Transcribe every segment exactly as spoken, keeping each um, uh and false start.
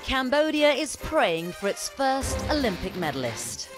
Cambodia is praying for its first Olympic medalist.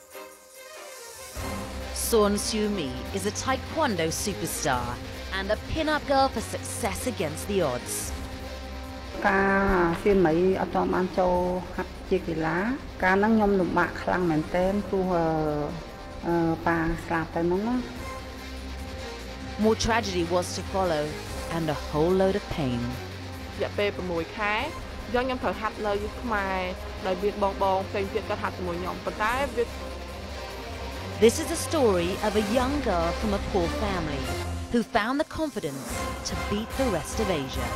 Sorn Seavmey is a Taekwondo superstar and a pin-up girl for success against the odds. ការសៀមមីអត់បានចូលហាត់ជាកីឡាការហ្នឹងខ្ញុំលំបាកខ្លាំងមែនទែនព្រោះអឺប៉ាស្លាប់ទៅហ្នឹងណា More tragedy was to follow and a whole load of pain. រយៈពេល6ខែយើងខ្ញុំត្រូវហាត់នៅខ្មែរដោយមានបងបងផ្សេងទៀតក៏ហាត់ជាមួយខ្ញុំប៉ុន្តែវា This is a story of a young girl from a poor family who found the confidence to beat the rest of Asia.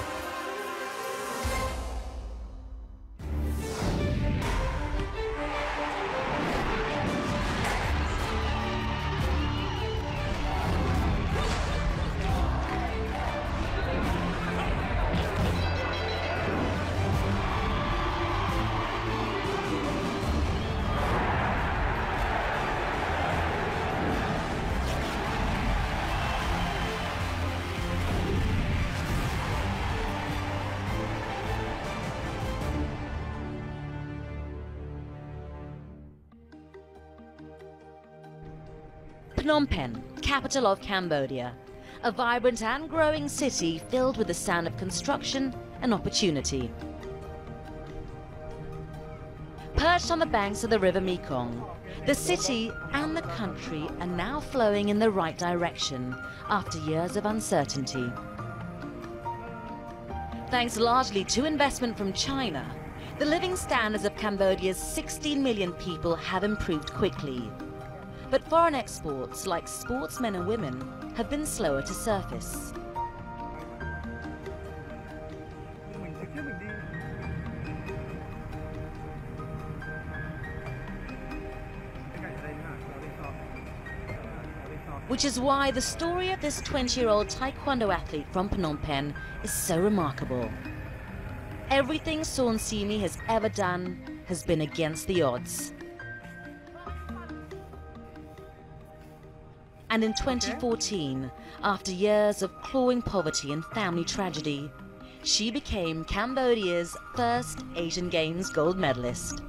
Phnom Penh, capital of Cambodia, a vibrant and growing city filled with the sound of construction and opportunity. Perched on the banks of the river Mekong, the city and the country are now flowing in the right direction after years of uncertainty. Thanks largely to investment from China, the living standards of Cambodia's sixteen million people have improved quickly. But foreign exports, like sportsmen and women, have been slower to surface. Which is why the story of this twenty-year-old Taekwondo athlete from Phnom Penh is so remarkable. Everything Sorn Seavmey has ever done has been against the odds. And in twenty fourteen, after years of clawing poverty and family tragedy, she became Cambodia's first Asian Games gold medalist.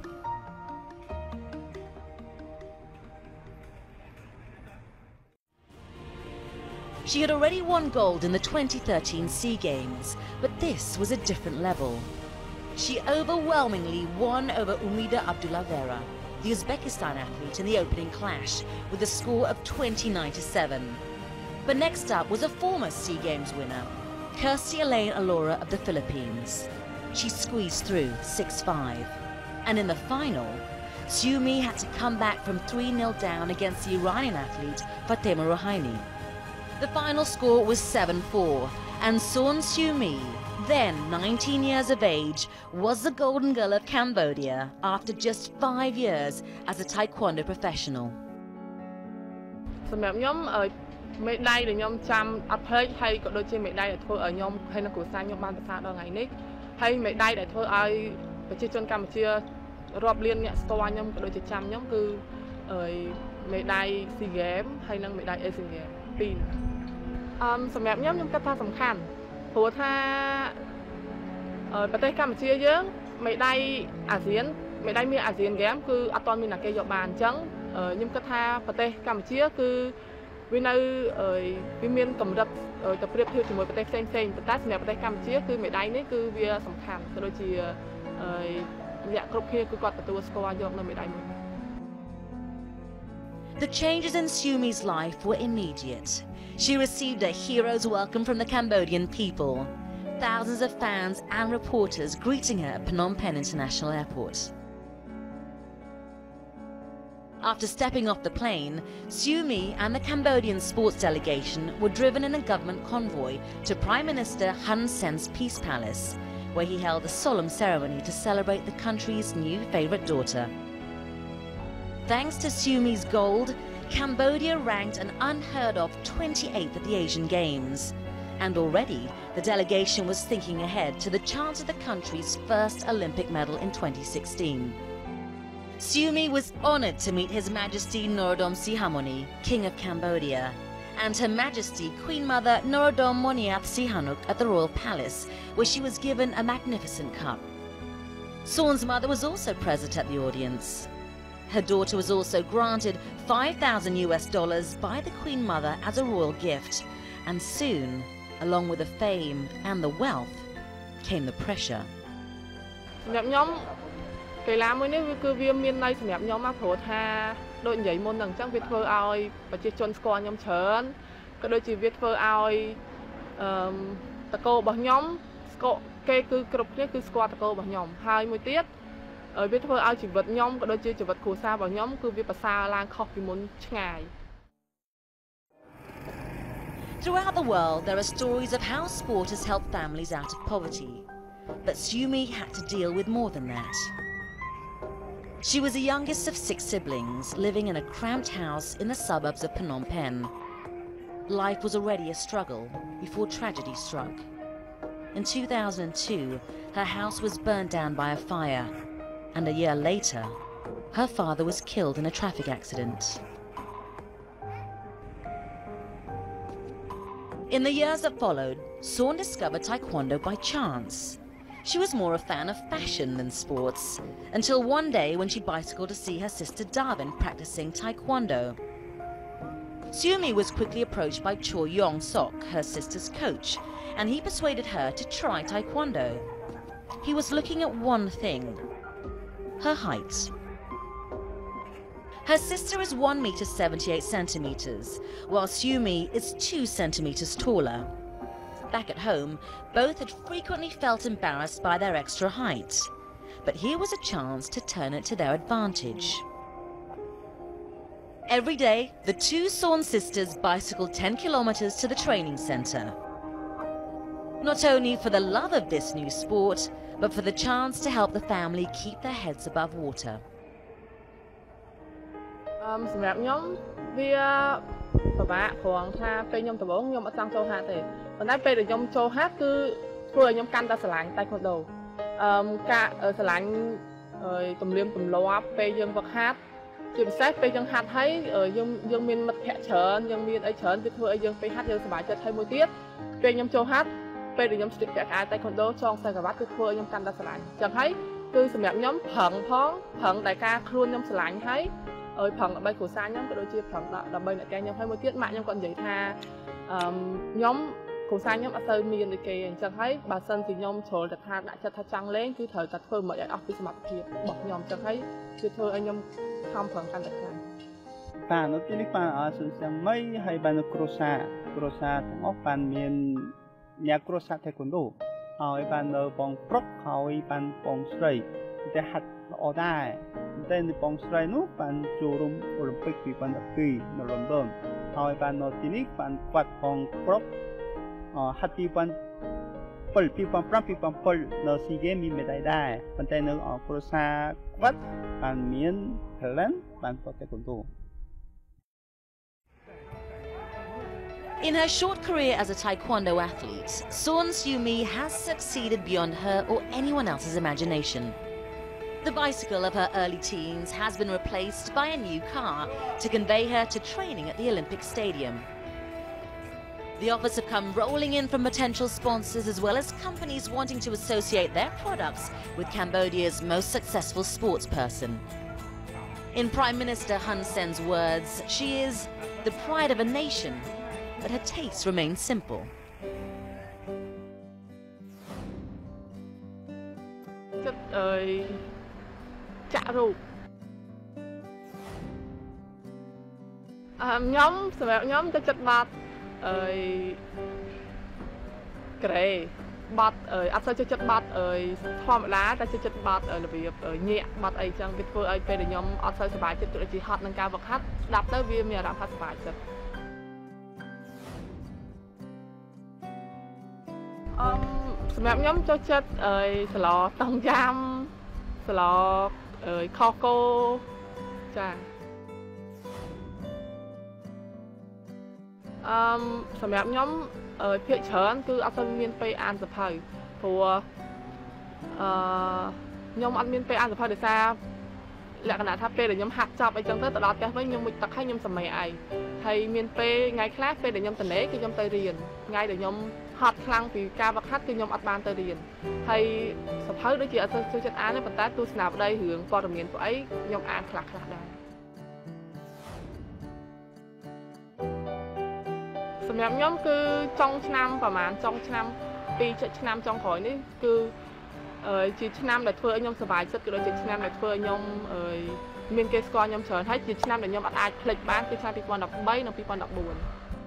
She had already won gold in the twenty thirteen Sea Games, but this was a different level. She overwhelmingly won over Umida Abdullah Vera, the Uzbekistan athlete, in the opening clash with a score of twenty-nine to seven. But next up was a former Sea Games winner, Kirsty Elaine Alora of the Philippines. She squeezed through six five. And in the final, Seavmey had to come back from three nil down against the Iranian athlete Fatima Rohaini. The final score was seven four, and Sorn Seavmey, then nineteen years of age, was the golden girl of Cambodia after just five years as a Taekwondo professional. សម្រាប់ខ្ញុំមេដាយដែលខ្ញុំចាំអត់ភ្លេចហើយក៏ដូចជាមេដាយដែលធ្វើឲ្យខ្ញុំហើយនៅគ្រួសារខ្ញុំបានប្រសើរដល់ថ្ងៃនេះហើយមេដាយដែលធ្វើឲ្យប្រជាជនកម្ពុជារាប់លានអ្នកស្គាល់ខ្ញុំក៏ដូចជាចាំខ្ញុំគឺមេដាយ Sea Games ហើយនិងមេដាយ Asian Games ពីរអឺសម្រាប់ខ្ញុំខ្ញុំគិតថាសំខាន់ព្រោះថាប្រទេសកម្ពុជាយើងមេដាយអាស៊ានមេដាយមានអាស៊ានហ្គេមគឺអត់ទាន់មានអ្នកគេយកបានអញ្ចឹងខ្ញុំគិតថាប្រទេសកម្ពុជាគឺវានៅវាមានកម្រិតទៅប្រៀបធៀបជាមួយប្រទេសផ្សេងៗប៉ុន្តែសម្រាប់ប្រទេសកម្ពុជាគឺមេដាយនេះគឺវាសំខាន់ក៏ដូចជាអ្នកគ្រប់គ្នាគឺគាត់ទទួលស្គាល់យកនៅមេដាយមួយ The changes in Seavmey's life were immediate. She received a hero's welcome from the Cambodian people. Thousands of fans and reporters greeting her at Phnom Penh International Airport. After stepping off the plane, Seavmey and the Cambodian sports delegation were driven in a government convoy to Prime Minister Hun Sen's Peace Palace, where he held a solemn ceremony to celebrate the country's new favourite daughter. Thanks to Seavmey's gold, Cambodia ranked an unheard of twenty-eighth at the Asian Games. And already, the delegation was thinking ahead to the chance of the country's first Olympic medal in twenty sixteen. Seavmey was honoured to meet His Majesty Norodom Sihamoni, King of Cambodia, and Her Majesty Queen Mother Norodom Moniath Sihanouk at the Royal Palace, where she was given a magnificent cup. Sorn's mother was also present at the audience. Her daughter was also granted five thousand U S dollars by the Queen Mother as a royal gift, and soon, along with the fame and the wealth, came the pressure. Cái lá mới nếu cứ viêm miên này sầm nhom mà thổ tha đôi nhảy môn đằng chắc việt phơi ao và chia chôn score nhom chớn cái đôi chỉ việt phơi aoตะโกบnhom score cái cứ cục này cứ scoreตะโกบnhom hai mươi tiết ở việt phơi ao chỉ vật nhom cái đôi chỉ chỉ vật khổ xa bờ nhom cứ việt xa lang khóc vì muốn ngày. Throughout the world, there are stories of how sport has helped families out of poverty, but Seavmey had to deal with more than that. She was the youngest of six siblings, living in a cramped house in the suburbs of Phnom Penh. Life was already a struggle before tragedy struck. In two thousand two, her house was burned down by a fire, and a year later, her father was killed in a traffic accident. In the years that followed, Sorn discovered Taekwondo by chance. She was more a fan of fashion than sports, until one day when she bicycled to see her sister Darwin practicing Taekwondo. Seavmey was quickly approached by Cho Yong Sok, her sister's coach, and he persuaded her to try Taekwondo. He was looking at one thing: her height. Her sister is one meter seventy-eight centimeters, while Seavmey is two centimeters taller. Back at home, both had frequently felt embarrassed by their extra height, but here was a chance to turn it to their advantage. Every day, the two Sorn sisters bicycled ten kilometers to the training center. Not only for the love of this new sport, but for the chance to help the family keep their heads above water. Um, សម្រាប់ខ្ញុំវាពិបាកព្រោះថាពេលខ្ញុំដំបូងខ្ញុំអត់ចង់ចូលហាត់ទេប៉ុន្តែពេលដែលខ្ញុំចូលហាត់គឺធ្វើឲ្យខ្ញុំកាន់តែស្រឡាញ់ Taekwondo អឺការស្រឡាញ់ទំនៀមទម្លាប់ពេលយើងវឹកហាត់ជាពិសេសពេលយើងហាត់ហើយយើងយើងមានមិត្តភ័ក្តិច្រើនយើងមានអីច្រើនវាធ្វើឲ្យយើងពេលហាត់យើងសប្បាយចិត្តហើយមួយទៀតពេលខ្ញុំចូលហាត់ពេលដែលខ្ញុំស្ទាក់ពាក់អាវ Taekwondo ចងខ្សែក្រវ៉ាត់គឺធ្វើឲ្យខ្ញុំកាន់តែស្រឡាញ់អញ្ចឹងហើយគឺសម្រាប់ខ្ញុំប្រឹងផងប្រឹងតែការខ្លួនខ្ញុំស្រឡាញ់ហើយអើយប្រឹងដើម្បីគ្រួសារខ្ញុំក៏ដូចជាប្រឹងដើម្បីអ្នកកែខ្ញុំហើយមួយទៀតម៉ាក់ខ្ញុំគាត់និយាយថាអឺខ្ញុំគ្រួសារខ្ញុំអត់ទៅមានដូចគេអញ្ចឹងហើយបើសិនជាខ្ញុំជ្រុលតែថាដាក់ចិត្តថាចង់លេងគឺត្រូវតែធ្វើមិនឲ្យអស់ពីសមត្ថភាពរបស់ខ្ញុំអញ្ចឹងហើយគឺធ្វើឲ្យខ្ញុំខំប្រឹងកាន់តែខ្លាំងបាទនៅទីនេះបានអសុនសៀងម៉ៃហើយបានគ្រួសារគ្រួសារទាំងអស់បានមានអ្នកគ្រួសារ Taekwondo ហើយបាននៅបងប្រុសហើយបានបងស្រីតែហាត់ល្អដែរតែនៅបងស្រីនោះបានចូលរួមអូឡ িম্প ិកពីរពាន់ដប់ពីរនៅ London ហើយបាននៅទីនេះបានគាត់ផងប្រុសហាត់ពីរពាន់ពីរ ពីរពាន់ប្រាំ ពីរពាន់ប្រាំនៅ SEA Games មានមេដាយដែរប៉ុន្តែនៅគ្រួសារគាត់បានមាន talent បានប្រកប Taekwondo. In her short career as a Taekwondo athlete, Sorn Seavmey has succeeded beyond her or anyone else's imagination. The bicycle of her early teens has been replaced by a new car to convey her to training at the Olympic Stadium. The offers have come rolling in from potential sponsors as well as companies wanting to associate their products with Cambodia's most successful sportsperson. In Prime Minister Hun Sen's words, she is the pride of a nation, but her tastes remain simple. Chạ rụt à, nhómសម្រាប់ខ្ញុំទៅចិត្តបាត់អើយក្រេបាត់អើយអត់សូវចិត្តបាត់អើយធម្មតាតែចិត្តបាត់របៀបញាក់បាត់អីចឹងវាធ្វើឲ្យពេលដែលខ្ញុំអត់សូវសប្បាយចិត្តដូចជាហត់នឹងការវឹកហាត់ស្ដាប់ទៅវាមានអារម្មណ៍ថាសប្បាយចិត្តអឺសម្រាប់ខ្ញុំចូលចិត្តអើយស្លតង់យ៉ាំស្លអើយខកូចាអឺសម្រាប់ខ្ញុំអើយភាគច្រើនគឺអត់សូវមានពេលអានសភៅព្រោះអឺខ្ញុំអត់មានពេលអានសភៅដោយសារលក្ខណៈថាពេលដែលខ្ញុំហាត់ចប់អីចឹងទៅទៅដល់ផ្ទះវិញខ្ញុំមុជទឹកហើយខ្ញុំសម្រាកអីហើយមានពេលថ្ងៃខ្លះពេលដែលខ្ញុំទៅលេងគឺខ្ញុំទៅរៀនថ្ងៃដែលខ្ញុំហត់ខ្លាំងពីការវឹកហាត់គឺខ្ញុំអត់បានទៅរៀនហើយសភៅដូចជាអត់ទៅចូលចិត្តអានទេប៉ុន្តែទស្សនាវដ្តីរឿងព័ត៌មានពួកអីខ្ញុំអានខ្លះខ្លះដែរសម្រាប់ខ្ញុំគឺចុងឆ្នាំប្រហែលចុងឆ្នាំពីរឆ្នាំចុងក្រោយនេះគឺជាឆ្នាំដែលធ្វើឲ្យខ្ញុំសុវត្ថិចិត្តក៏ដូចជាឆ្នាំដែលធ្វើឲ្យខ្ញុំមានគេស្គាល់ខ្ញុំច្រើនហើយជាឆ្នាំដែលខ្ញុំអត់អាចភ្លេចបានគឺឆ្នាំពីរពាន់ដប់បីនិងពីរពាន់ដប់បួន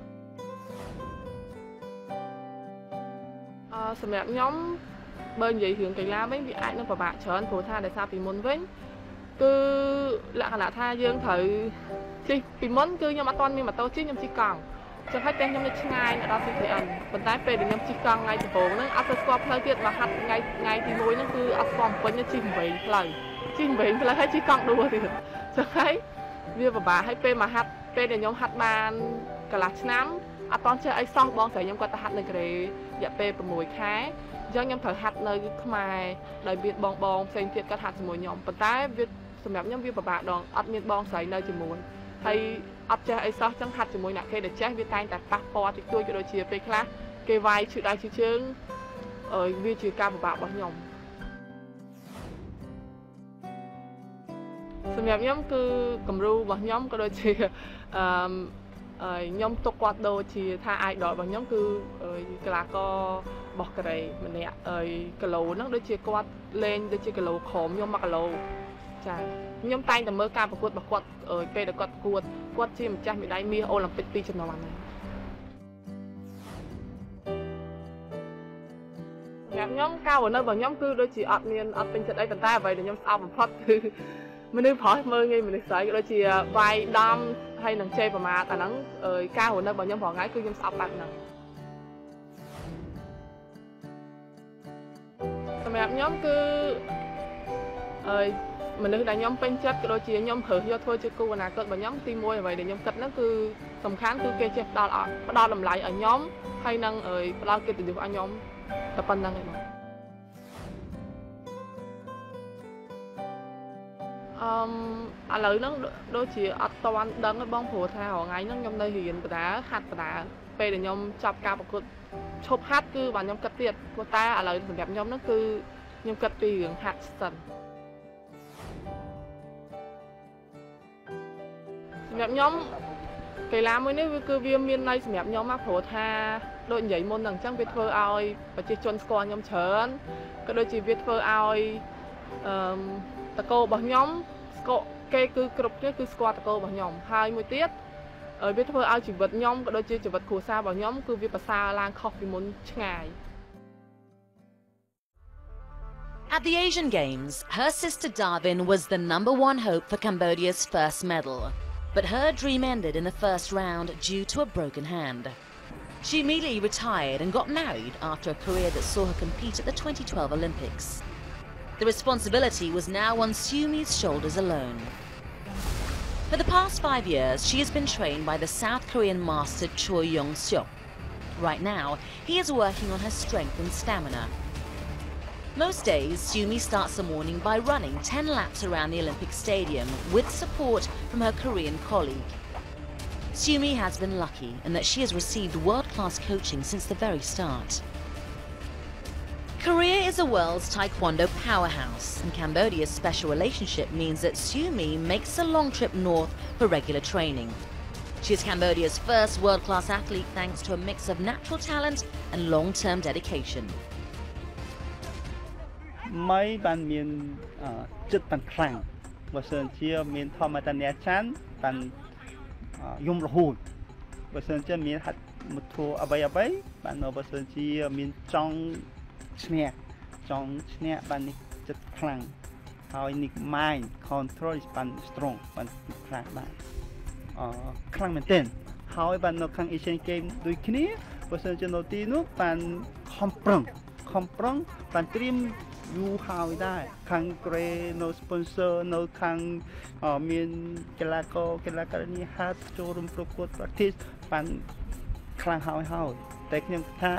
អឺសម្រាប់ខ្ញុំបើនិយាយរឿងកីឡាវិញវាអាចនឹងពិបាកច្រើនព្រោះថាដោយសារពីមុនវិញគឺលក្ខណៈថាយើងត្រូវជិះពីមុនគឺខ្ញុំអត់ទាន់មានម៉ូតូជិះខ្ញុំជិះកង់ចឹងហើយតែខ្ញុំនៅឆ្ងាយដល់ ซี พี เอ็น ប៉ុន្តែពេលដែលខ្ញុំជិះកង់ថ្ងៃដំបូងហ្នឹងអត់ទៅស្គាល់ផ្លូវទៀតមកហាត់ថ្ងៃថ្ងៃទីមួយហ្នឹងគឺអត់ស្គាល់ពេញជិះវែងផ្លូវជិះវែងផ្លូវហើយជិះកង់ដួលទៀតចឹងហើយវាពិបាកហើយពេលមកហាត់ពេលដែលខ្ញុំហាត់បានកន្លះឆ្នាំអត់តន់ចេះអីសោះបងស្រីខ្ញុំគាត់ទៅហាត់នៅកូរ៉េរយៈពេល៦ខែអញ្ចឹងខ្ញុំត្រូវហាត់នៅខ្មែរដោយមានបងបងផ្សេងទៀតគាត់ហាត់ជាមួយខ្ញុំប៉ុន្តែវាសម្រាប់ខ្ញុំវាពិបាកដងអត់មានបងស្រីនៅជាមួយហើយអត់ចេះអីសោះចឹងហាត់ជាមួយអ្នកគេដែលចេះវាតែងតែប៉ះពាល់តិចតួចក៏ដូចជាពេលខ្លះគេវាយឈឺដៃឈឺជើងអឺវាជាការពិបាករបស់ខ្ញុំសម្រាប់ខ្ញុំគឺគំរូរបស់ខ្ញុំក៏ដូចជាអឺខ្ញុំទុកគាត់ដូចជាថា idol របស់ខ្ញុំគឺកីឡាកររបស់កូរ៉េម្នាក់ហើយគីឡូហ្នឹងដូចជាគាត់លេងដូចជាគីឡូក្រមខ្ញុំមួយគីឡូចាខ្ញុំតែងតែមើលការប្រកួតរបស់គាត់ពេលដែលគាត់ប្រកួតគាត់ជាម្ចាស់មេដាយមាសអូឡ িম্প ពិកពីរជំនាន់ហើយខ្ញុំការនៅរបស់ខ្ញុំគឺដូចជាអត់មានអត់ពេញចិត្តអីប៉ុន្តែអ្វីដែលខ្ញុំស្អប់បំផុតគឺមនុស្សប្រុសមើលងាយមនុស្សស្រីក៏ដូចជាវាយដំហើយនឹងជេរប្រមាថអាហ្នឹងការនៅរបស់ខ្ញុំប្រហែលគឺខ្ញុំស្អប់បែបហ្នឹងសម្រាប់ខ្ញុំគឺអឺមនុស្សដែលខ្ញុំពេញចិត្តក៏ដូចជាខ្ញុំរើសយកធ្វើជាគូអនាគតរបស់ខ្ញុំទីមួយអ្វីដែលខ្ញុំគិតហ្នឹងគឺសំខាន់គឺគេចេះផ្ដល់ផ្ដល់តម្លៃឲ្យខ្ញុំហើយនឹងផ្ដល់កិត្តិយសឲ្យខ្ញុំតែប៉ុណ្្នឹងឯងបងអឺឥឡូវហ្នឹងដូចជាអត់ទាន់ដឹងទេបងព្រោះថារងថ្ងៃហ្នឹងខ្ញុំនៅរៀនបដាហាត់បដាពេលដែលខ្ញុំចាប់ការប្រកួតឈប់ហាត់គឺបាទខ្ញុំគិតទៀតព្រោះតែឥឡូវសម្រាប់ខ្ញុំហ្នឹងគឺខ្ញុំគិតពីរឿងហាត់សិនសម្រាប់ខ្ញុំកីឡាមួយនេះគឺវាមានន័យសម្រាប់ខ្ញុំមកព្រោះថាដូចនិយាយមុនហ្នឹងអញ្ចឹងវាធ្វើឲ្យប្រជាជនស្គាល់ខ្ញុំច្រើនក៏ដូចជាវាធ្វើឲ្យអឺតកោរបស់ខ្ញុំស្គាល់គេគឺគ្រប់គ្នាគឺស្គាល់តកោរបស់ខ្ញុំហើយមួយទៀតវាធ្វើឲ្យជីវិតខ្ញុំក៏ដូចជាជីវិតគ្រួសាររបស់ខ្ញុំគឺវាប្រសើរឡើងខុសពីមុនឆ្ងាយ At the Asian Games, her sister Darwin was the number one hope for Cambodia's first medal. But her dream ended in the first round due to a broken hand. She immediately retired and got married after a career that saw her compete at the twenty twelve Olympics. The responsibility was now on Seavmey's shoulders alone. For the past five years, she has been trained by the South Korean master Choi Yong-seok. Right now, he is working on her strength and stamina. Most days, Seavmey starts the morning by running ten laps around the Olympic Stadium with support from her Korean colleague. Seavmey has been lucky in that she has received world-class coaching since the very start. Korea is the world's Taekwondo powerhouse, and Cambodia's special relationship means that Seavmey makes a long trip north for regular training. She is Cambodia's first world-class athlete thanks to a mix of natural talent and long-term dedication. ไม่บันมีจุดปันครั้งบริษัทเชื่อมีทอมาตันเนียชันปันยมระหูบริษัทเชื่อมีหัดมุทัวอบายอบายปันบริษัทเชื่อมีจองเชี่ยจองเชี่ยปันจุดครั้งเอาอินิกไมน์คอนโทรลปันสตรองปันจุดครั้งได้ครั้งเหมือนเต้นเอาไอ้ปันนกครั้งเอเชียนเกมด้วยคนี้บริษัทเชื่อโนตีนุปันคอมปรองคอมปรองปันตรีมยูฮาวได้คังเกรโนสปอนเซอร์โนคังมีนกีฬาโกกีฬาการนี้ฮัตโจรุมประกวดประเทศปันคลังฮาวฮาวแต่ยังท่า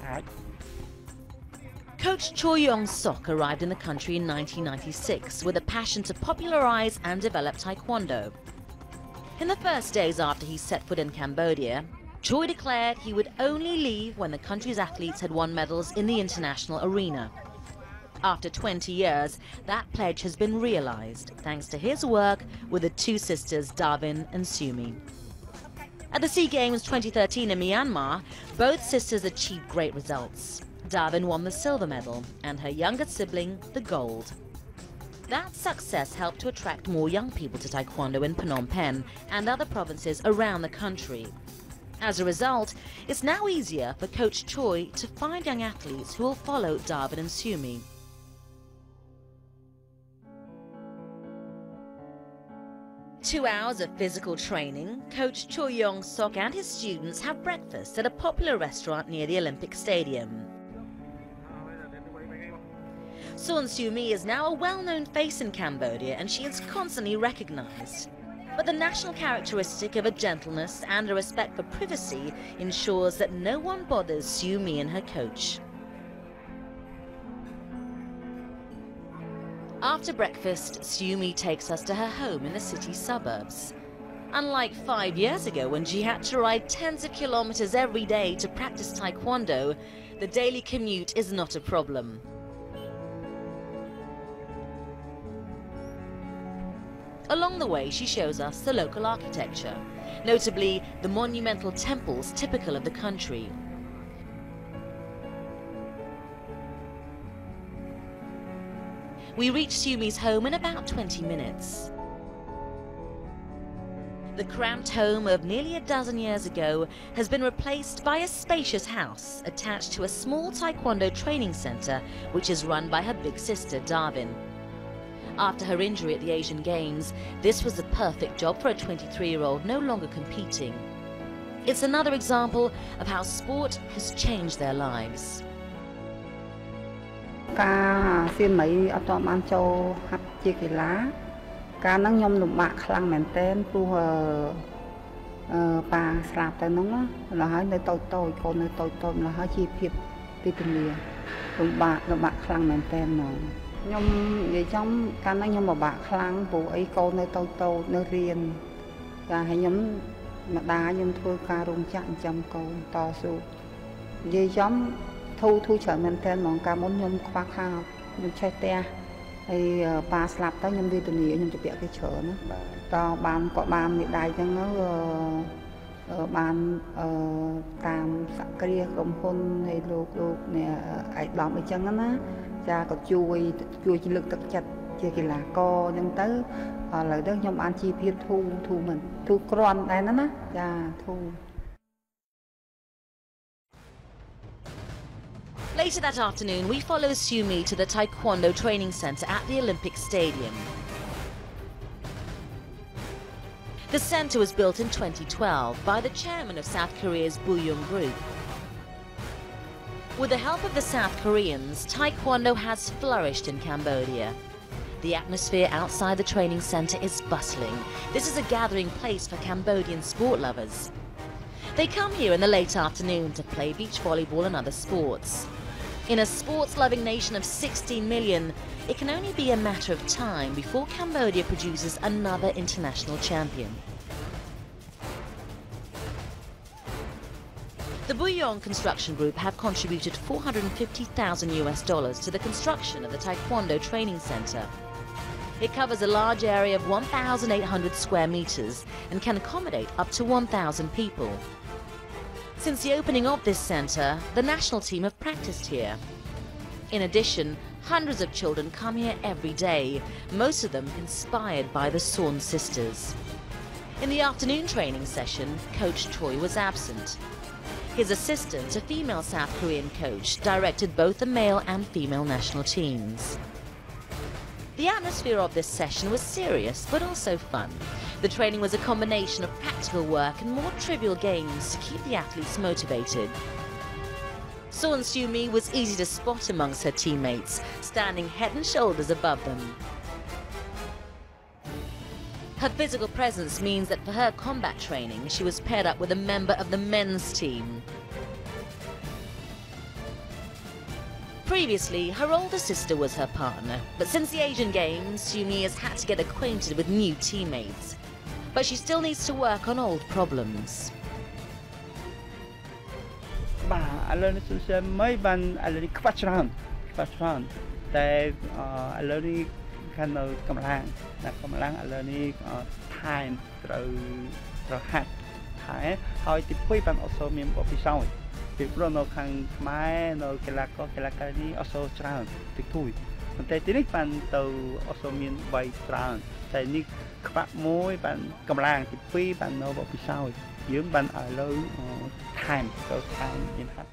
Coach Choi Yong-seok arrived in the country in nineteen ninety-six with a passion to popularize and develop Taekwondo. In the first days after he set foot in Cambodia, Choi declared he would only leave when the country's athletes had won medals in the international arena. After twenty years, that pledge has been realized thanks to his work with the two sisters Davin and Seavmey. At the SEA Games twenty thirteen in Myanmar, both sisters achieved great results. Davin won the silver medal and her younger sibling the gold. That success helped to attract more young people to Taekwondo in Phnom Penh and other provinces around the country. As a result, it's now easier for Coach Choi to find young athletes who will follow Davin and Seavmey. Two hours of physical training, Coach Choi Yong-sok and his students have breakfast at a popular restaurant near the Olympic Stadium. Sorn Seavmey is now a well-known face in Cambodia and she is constantly recognized. But the national characteristic of a gentleness and a respect for privacy ensures that no one bothers Seavmey and her coach. After breakfast, Seavmey takes us to her home in the city suburbs. Unlike five years ago when she had to ride tens of kilometers every day to practice Taekwondo, the daily commute is not a problem. Along the way, she shows us the local architecture, notably the monumental temples typical of the country. We reach Seavmey's home in about twenty minutes. The cramped home of nearly a dozen years ago has been replaced by a spacious house attached to a small Taekwondo training center which is run by her big sister Davin. After her injury at the Asian Games, this was the perfect job for a twenty-three-year-old no longer competing. It's another example of how sport has changed their lives. ការសៀមមីអត់បានចូលហាត់ជាកីឡាការហ្នឹងខ្ញុំលំបាកខ្លាំងមែនទែនព្រោះអឺប៉ាស្លាប់ទៅហ្នឹងដល់ហើយនៅតូចតូចកូននៅតូចតូចដល់ហើយជីវភាពពីទលាលំបាកលំបាកខ្លាំងមែនទែនហ្មងខ្ញុំនិយាយចំកាលហ្នឹងខ្ញុំពិបាកខ្លាំងព្រោះអីកូននៅតូចតូចនៅរៀនតែហើយខ្ញុំម្ដាយខ្ញុំធ្វើការរោងចក្រចិញ្ចឹមកូនតស៊ូនិយាយចំ ធូរធូរច្រើនមែនទែនហ្មងកាលមុនខ្ញុំខ្វះខាតខ្ញុំឆេះផ្ទះហើយប៉ាស្លាប់ទៅខ្ញុំវេទនាខ្ញុំទៅពាក់គេច្រើនណាតបានគាត់បានមេដាយចឹងទៅបានតាមសក្តិក្រុមហ៊ុនហើយលោកលោកនេះឯកឧត្តមអីចឹងណាចាគាត់ជួយជួយលើកទឹកចិត្តជាកីឡាករចឹងទៅឥឡូវទៅខ្ញុំបានជីវភាពធូរធូរមិនធូរគ្រាន់ដែរណាចាធូរ Later that afternoon, we follow Seavmey to the Taekwondo training center at the Olympic Stadium. The center was built in twenty twelve by the chairman of South Korea's Buyong Group. With the help of the South Koreans, Taekwondo has flourished in Cambodia. The atmosphere outside the training center is bustling. This is a gathering place for Cambodian sport lovers. They come here in the late afternoon to play beach volleyball and other sports. In a sports-loving nation of sixteen million, it can only be a matter of time before Cambodia produces another international champion. The Buyong Construction Group have contributed four hundred fifty thousand US dollars to the construction of the Taekwondo Training Center. It covers a large area of one thousand eight hundred square meters and can accommodate up to one thousand people. Since the opening of this center, the national team have practiced here. In addition, hundreds of children come here every day, most of them inspired by the Sorn sisters. In the afternoon training session, Coach Choi was absent. His assistant, a female South Korean coach, directed both the male and female national teams. The atmosphere of this session was serious but also fun. The training was a combination of practical work and more trivial games to keep the athletes motivated. Sorn Seavmey was easy to spot amongst her teammates, standing head and shoulders above them. Her physical presence means that for her combat training, she was paired up with a member of the men's team. Previously, her older sister was her partner, but since the Asian Games, Seavmey has had to get acquainted with new teammates. But she still needs to work on old problems. ឥឡូវនេះ Sorn Seavmey បានឥឡូវនេះខ្វះច្រើនខ្វះច្រើនតែឥឡូវនេះខាងនៅកម្លាំងណាកម្លាំងឥឡូវនេះថែមត្រូវត្រូវហាត់ថែហើយទីពីរបានអត់សូវមានបទពិសោធន៍ពីព្រោះនៅខាងខ្មែរនៅកីឡាករកីឡាការីនេះអត់សូវច្រើនតិចតួចប៉ុន្តែទីនេះបានទៅអត់សូវមានបីច្រើនតែនេះខ្វះមួយបានកម្លាំងទីពីរបាននៅបទពិសោធន៍យើងបានឥឡូវថែមទៅថែមមានហាត់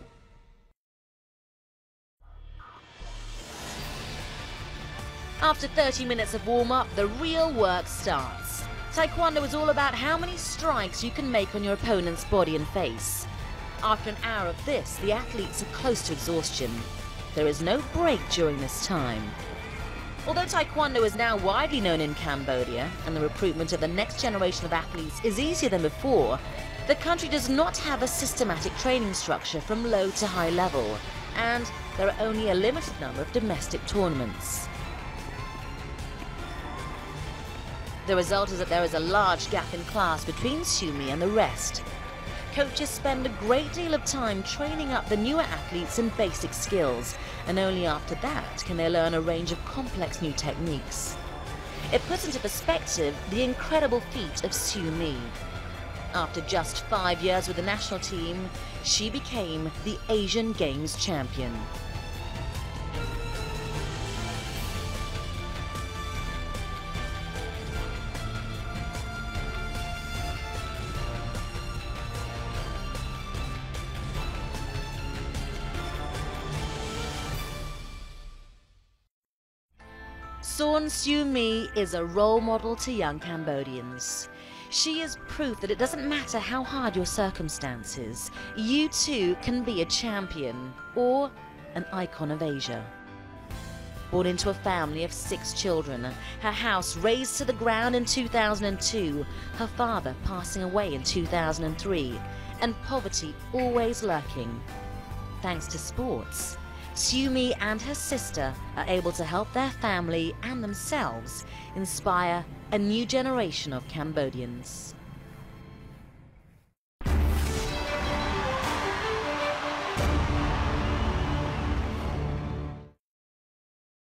After thirty minutes of warm-up, the real work starts. Taekwondo is all about how many strikes you can make on your opponent's body and face. After an hour of this, the athletes are close to exhaustion. There is no break during this time. Although Taekwondo is now widely known in Cambodia and the recruitment of the next generation of athletes is easier than before, the country does not have a systematic training structure from low to high level, and there are only a limited number of domestic tournaments. The result is that there is a large gap in class between Seavmey and the rest. Coaches spend a great deal of time training up the newer athletes in basic skills, and only after that can they learn a range of complex new techniques. It puts into perspective the incredible feat of Seavmey. After just five years with the national team, she became the Asian Games champion. Sorn Seavmey is a role model to young Cambodians. She is proof that it doesn't matter how hard your circumstances, you too can be a champion or an icon of Asia. Born into a family of six children, her house razed to the ground in two thousand two, her father passing away in two thousand three, and poverty always lurking. Thanks to sports, Seavmey and her sister are able to help their family and themselves inspire a new generation of Cambodians.